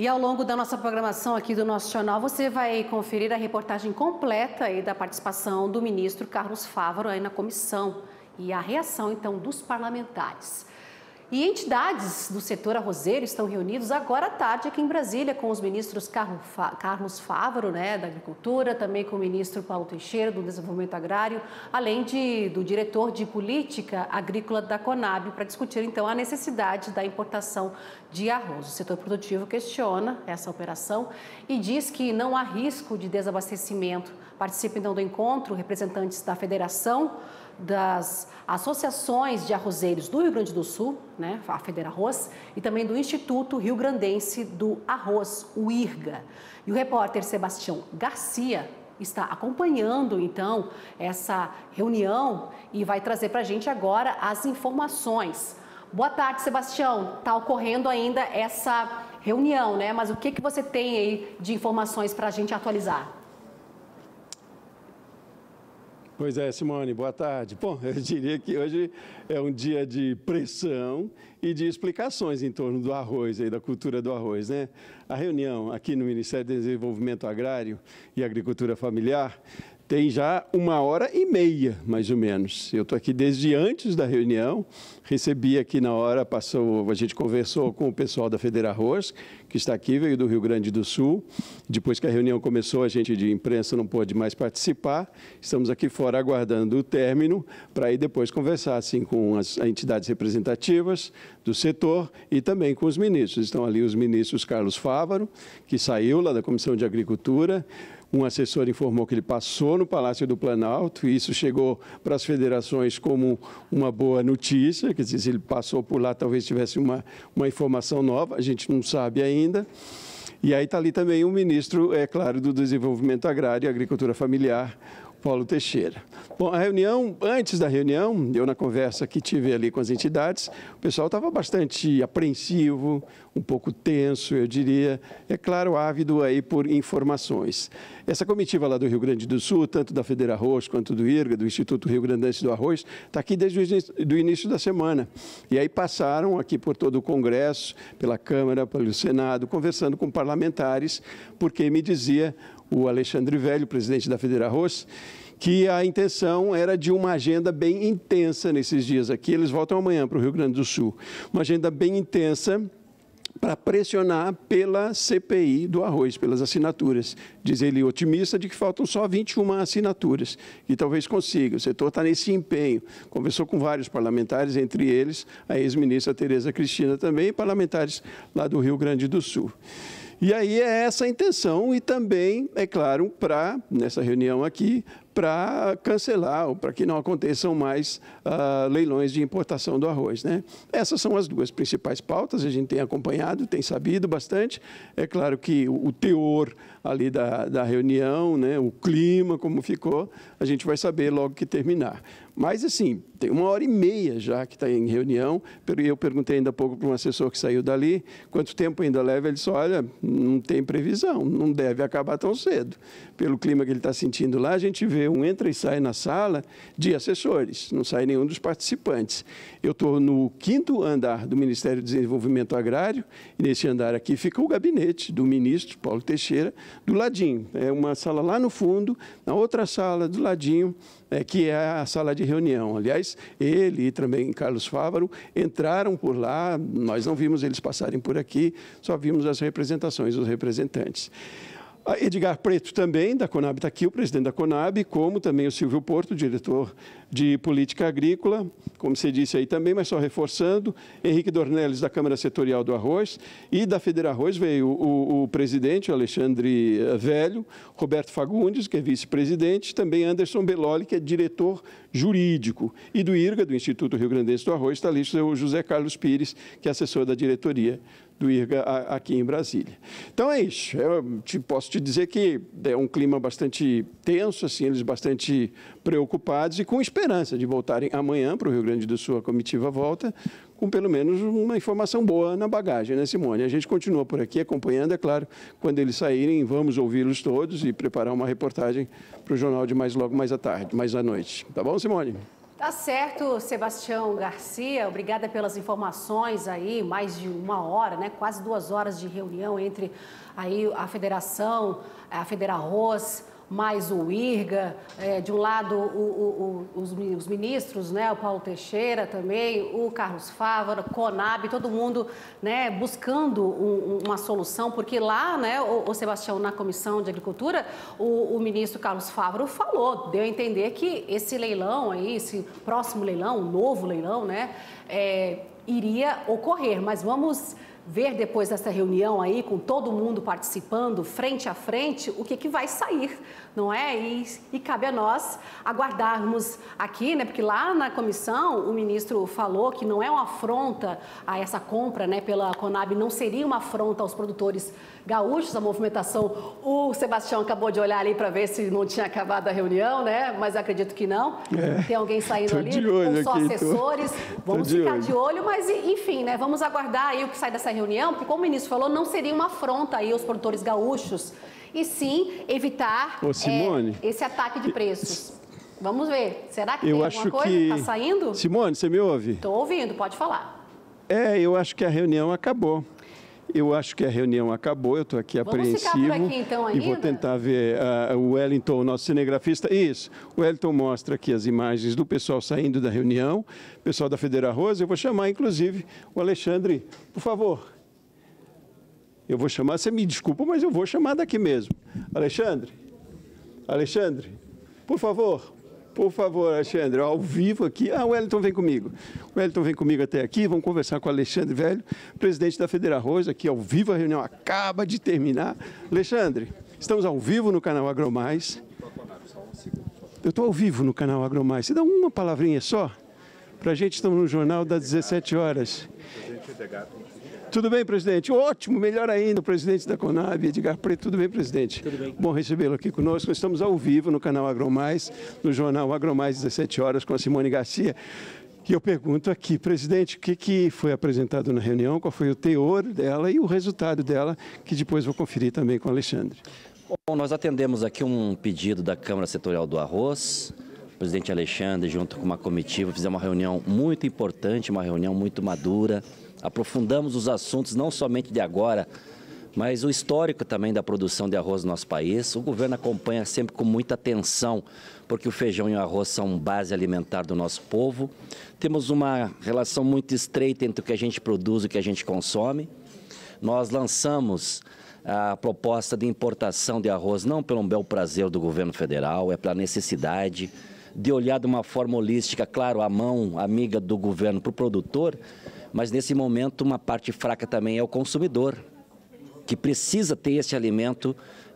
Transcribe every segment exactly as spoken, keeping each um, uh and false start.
E ao longo da nossa programação aqui do nosso jornal, você vai conferir a reportagem completa aí da participação do ministro Carlos Fávaro aí na comissão e a reação, então, dos parlamentares. E entidades do setor arrozeiro estão reunidos agora à tarde aqui em Brasília com os ministros Carlos Fávaro, né, da Agricultura, também com o ministro Paulo Teixeira, do Desenvolvimento Agrário, além de, do diretor de Política Agrícola da Conab, para discutir, então, a necessidade da importação de arroz. O setor produtivo questiona essa operação e diz que não há risco de desabastecimento. Participam, então, do encontro representantes da Federação das associações de arrozeiros do Rio Grande do Sul, né, a Federarroz, e também do Instituto Rio Grandense do Arroz, o IRGA. E o repórter Sebastião Garcia está acompanhando, então, essa reunião e vai trazer para a gente agora as informações. Boa tarde, Sebastião. Está ocorrendo ainda essa reunião, né? Mas o que, que você tem aí de informações para a gente atualizar? Pois é, Simone, boa tarde. Bom, eu diria que hoje é um dia de pressão e de explicações em torno do arroz, e da cultura do arroz, né? A reunião aqui no Ministério do Desenvolvimento Agrário e Agricultura Familiar tem já uma hora e meia, mais ou menos. Eu estou aqui desde antes da reunião, recebi aqui na hora, passou, a gente conversou com o pessoal da Federarroz, que está aqui, veio do Rio Grande do Sul. Depois que a reunião começou, a gente de imprensa não pôde mais participar. Estamos aqui fora aguardando o término, para aí depois conversar assim, com as entidades representativas do setor e também com os ministros. Estão ali os ministros Carlos Fávaro, que saiu lá da Comissão de Agricultura. Um assessor informou que ele passou no Palácio do Planalto, e isso chegou para as federações como uma boa notícia, quer dizer, se ele passou por lá, talvez tivesse uma, uma informação nova, a gente não sabe ainda. E aí está ali também o ministro, é claro, do Desenvolvimento Agrário e Agricultura Familiar, Paulo Teixeira. Bom, a reunião, antes da reunião, eu na conversa que tive ali com as entidades, o pessoal estava bastante apreensivo, um pouco tenso, eu diria, é claro, ávido aí por informações. Essa comitiva lá do Rio Grande do Sul, tanto da Federarroz quanto do IRGA, do Instituto Rio Grandense do Arroz, está aqui desde o início, do início da semana. E aí passaram aqui por todo o Congresso, pela Câmara, pelo Senado, conversando com parlamentares, porque me dizia o Alexandre Velho, presidente da Federarroz, que a intenção era de uma agenda bem intensa nesses dias aqui. Eles voltam amanhã para o Rio Grande do Sul. Uma agenda bem intensa para pressionar pela C P I do arroz, pelas assinaturas. Diz ele otimista de que faltam só vinte e uma assinaturas, e talvez consiga. O setor está nesse empenho. Conversou com vários parlamentares, entre eles a ex-ministra Tereza Cristina também, e parlamentares lá do Rio Grande do Sul. E aí é essa a intenção, e também, é claro, para, nessa reunião aqui, para cancelar ou para que não aconteçam mais uh, leilões de importação do arroz, né? Essas são as duas principais pautas, a gente tem acompanhado, tem sabido bastante. É claro que o, o teor ali da, da reunião, né, o clima, como ficou, a gente vai saber logo que terminar. Mas, assim, tem uma hora e meia já que está em reunião. Eu perguntei ainda há pouco para um assessor que saiu dali, quanto tempo ainda leva? Ele disse, olha, não tem previsão, não deve acabar tão cedo. Pelo clima que ele está sentindo lá, a gente vê um entra e sai na sala de assessores, não sai nenhum dos participantes. Eu estou no quinto andar do Ministério do Desenvolvimento Agrário, e nesse andar aqui fica o gabinete do ministro Paulo Teixeira, do ladinho. É uma sala lá no fundo, na outra sala do ladinho, é, que é a sala de reunião. Aliás, ele e também Carlos Fávaro entraram por lá, nós não vimos eles passarem por aqui, só vimos as representações, os representantes. A Edgar Preto também, da Conab, está aqui, o presidente da Conab, como também o Silvio Porto, diretor de Política Agrícola, como você disse aí também, mas só reforçando, Henrique Dornelles, da Câmara Setorial do Arroz, e da Federarroz veio o, o presidente, o Alexandre Velho, Roberto Fagundes, que é vice-presidente, também Anderson Belloli, que é diretor jurídico, e do IRGA, do Instituto Rio Grandense do Arroz, está ali o José Carlos Pires, que é assessor da diretoria do IRGA aqui em Brasília. Então é isso, eu te, posso te dizer que é um clima bastante tenso, assim, eles bastante preocupados e com esperança de voltarem amanhã para o Rio Grande do Sul, a comitiva volta, com pelo menos uma informação boa na bagagem, né, Simone? A gente continua por aqui acompanhando, é claro, quando eles saírem, vamos ouvi-los todos e preparar uma reportagem para o jornal de mais logo mais à tarde, mais à noite. Tá bom, Simone? Tá certo, Sebastião Garcia, obrigada pelas informações aí, mais de uma hora, né? Quase duas horas de reunião entre aí a Federação, a Federarroz, mais o IRGA, é, de um lado o, o, os, os ministros, né, o Paulo Teixeira também, o Carlos Fávaro, Conab, todo mundo, né, buscando um, uma solução, porque lá, né, o, o Sebastião, na Comissão de Agricultura, o, o ministro Carlos Fávaro falou, deu a entender que esse leilão aí, esse próximo leilão, um novo leilão, né, é, iria ocorrer, mas vamos ver depois dessa reunião aí, com todo mundo participando, frente a frente, o que, que vai sair, não é? E, e cabe a nós aguardarmos aqui, né? Porque lá na comissão o ministro falou que não é uma afronta a essa compra, né, pela Conab, não seria uma afronta aos produtores gaúchos, a movimentação. O Sebastião acabou de olhar ali para ver se não tinha acabado a reunião, né? Mas acredito que não. É, Tem alguém saindo ali, ou só aqui, assessores. Tô, vamos tô ficar de olho. de olho, mas enfim, né? Vamos aguardar aí o que sai dessa reunião, porque como o ministro falou, não seria uma afronta aí aos produtores gaúchos, e sim evitar Ô, Simone, é, esse ataque de preços. Vamos ver. Será que eu tem acho alguma coisa? Está saindo? Simone, você me ouve? Estou ouvindo, pode falar. É, eu acho que a reunião acabou. Eu acho que a reunião acabou, eu estou aqui Vamos apreensivo. Ficar por aqui, então, ainda? E vou tentar ver uh, o Wellington, o nosso cinegrafista. Isso, o Wellington mostra aqui as imagens do pessoal saindo da reunião, pessoal da Federarroz. Eu vou chamar, inclusive, o Alexandre, por favor. Eu vou chamar, você me desculpa, mas eu vou chamar daqui mesmo. Alexandre, Alexandre, por favor. Por favor, Alexandre, ao vivo aqui. Ah, o Wellington vem comigo. O Wellington vem comigo até aqui. Vamos conversar com o Alexandre Velho, presidente da Federarroz, aqui ao vivo. A reunião acaba de terminar. Alexandre, estamos ao vivo no canal Agromais. Eu estou ao vivo no canal Agromais. Você dá uma palavrinha só? Para a gente, estamos no jornal das dezessete horas. Tudo bem, presidente? Ótimo, melhor ainda, o presidente da Conab, Edgar Preto. Tudo bem, presidente? Tudo bem. Bom recebê-lo aqui conosco. Nós estamos ao vivo no canal Agromais, no jornal Agromais, dezessete horas, com a Simone Garcia. E eu pergunto aqui, presidente, o que, que foi apresentado na reunião, qual foi o teor dela e o resultado dela, que depois vou conferir também com o Alexandre. Bom, nós atendemos aqui um pedido da Câmara Setorial do Arroz. O presidente Alexandre, junto com uma comitiva, fizemos uma reunião muito importante, uma reunião muito madura. Aprofundamos os assuntos, não somente de agora, mas o histórico também da produção de arroz no nosso país. O governo acompanha sempre com muita atenção, porque o feijão e o arroz são base alimentar do nosso povo. Temos uma relação muito estreita entre o que a gente produz e o que a gente consome. Nós lançamos a proposta de importação de arroz, não pelo bel prazer do governo federal, é pela necessidade de olhar de uma forma holística, claro, a mão amiga do governo para o produtor, mas nesse momento uma parte fraca também é o consumidor, que precisa ter esse alimento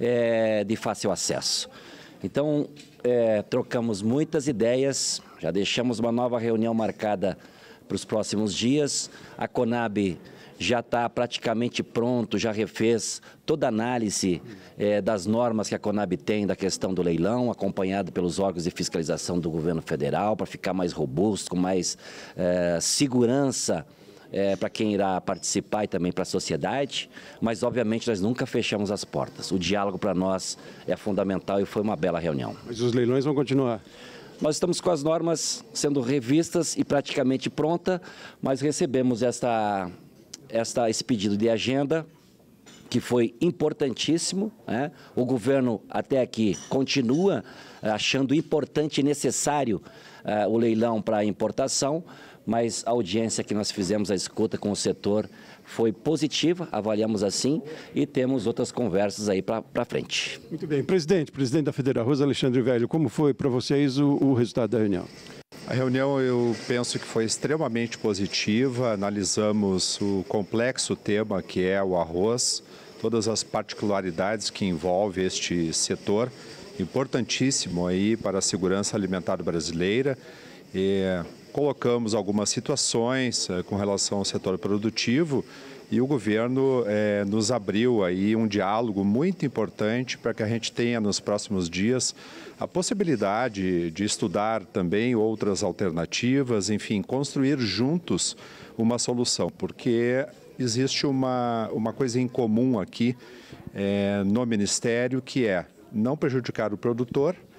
é, de fácil acesso. Então, é, trocamos muitas ideias, já deixamos uma nova reunião marcada para os próximos dias. A Conab já está praticamente pronto, já refez toda a análise é, das normas que a Conab tem da questão do leilão, acompanhado pelos órgãos de fiscalização do governo federal, para ficar mais robusto, com mais é, segurança é, para quem irá participar e também para a sociedade. Mas, obviamente, nós nunca fechamos as portas. O diálogo para nós é fundamental e foi uma bela reunião. Mas os leilões vão continuar? Nós estamos com as normas sendo revistas e praticamente pronta, mas recebemos esta... Esta, esse pedido de agenda, que foi importantíssimo, né? O governo até aqui continua achando importante e necessário uh, o leilão para a importação, mas a audiência que nós fizemos, a escuta com o setor, foi positiva, avaliamos assim, e temos outras conversas aí para frente. Muito bem. Presidente, presidente da Federarroz, Alexandre Velho, como foi para vocês o, o resultado da reunião? A reunião eu penso que foi extremamente positiva, analisamos o complexo tema que é o arroz, todas as particularidades que envolve este setor, importantíssimo aí para a segurança alimentar brasileira. E colocamos algumas situações eh, com relação ao setor produtivo e o governo eh, nos abriu aí um diálogo muito importante para que a gente tenha nos próximos dias a possibilidade de estudar também outras alternativas, enfim, construir juntos uma solução, porque existe uma, uma coisa em comum aqui eh, no Ministério, que é não prejudicar o produtor,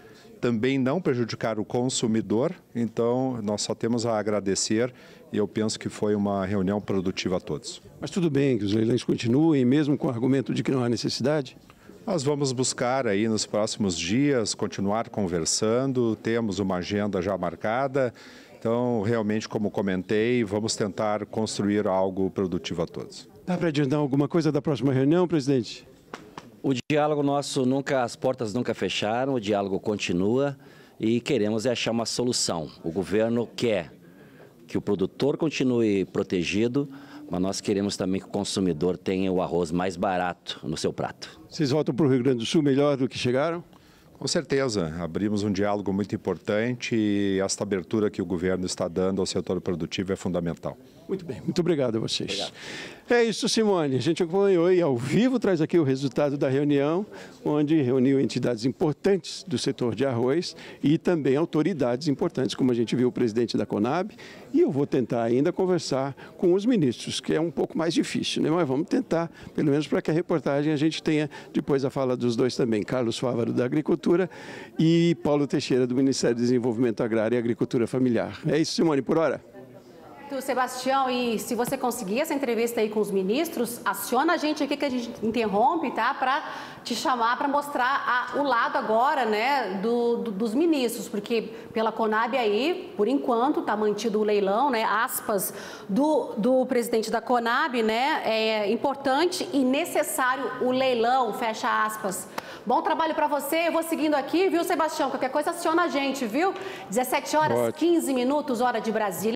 também não prejudicar o consumidor. Então, nós só temos a agradecer e eu penso que foi uma reunião produtiva a todos. Mas tudo bem que os leilões continuem, mesmo com o argumento de que não há necessidade? Nós vamos buscar aí nos próximos dias, continuar conversando, temos uma agenda já marcada. Então, realmente, como comentei, vamos tentar construir algo produtivo a todos. Dá para adiantar alguma coisa da próxima reunião, presidente? O diálogo nosso nunca, as portas nunca fecharam, o diálogo continua e queremos achar uma solução. O governo quer que o produtor continue protegido, mas nós queremos também que o consumidor tenha o arroz mais barato no seu prato. Vocês voltam para o Rio Grande do Sul melhor do que chegaram? Com certeza, abrimos um diálogo muito importante e esta abertura que o governo está dando ao setor produtivo é fundamental. Muito bem, muito obrigado a vocês. Obrigado. É isso, Simone. A gente acompanhou e ao vivo traz aqui o resultado da reunião, onde reuniu entidades importantes do setor de arroz e também autoridades importantes, como a gente viu o presidente da Conab. E eu vou tentar ainda conversar com os ministros, que é um pouco mais difícil, né? Mas vamos tentar, pelo menos para que a reportagem a gente tenha depois a fala dos dois também, Carlos Fávaro, da Agricultura, e Paulo Teixeira, do Ministério do Desenvolvimento Agrário e Agricultura Familiar. É isso, Simone, por hora. Sebastião, e se você conseguir essa entrevista aí com os ministros, aciona a gente aqui que a gente interrompe, tá? Para te chamar para mostrar a, o lado agora, né, do, do, dos ministros, porque pela Conab aí, por enquanto, está mantido o leilão, né, aspas, do, do presidente da Conab, né, é importante e necessário o leilão, fecha aspas. Bom trabalho para você, eu vou seguindo aqui, viu, Sebastião? Qualquer coisa aciona a gente, viu? dezessete horas, quinze minutos, hora de Brasília.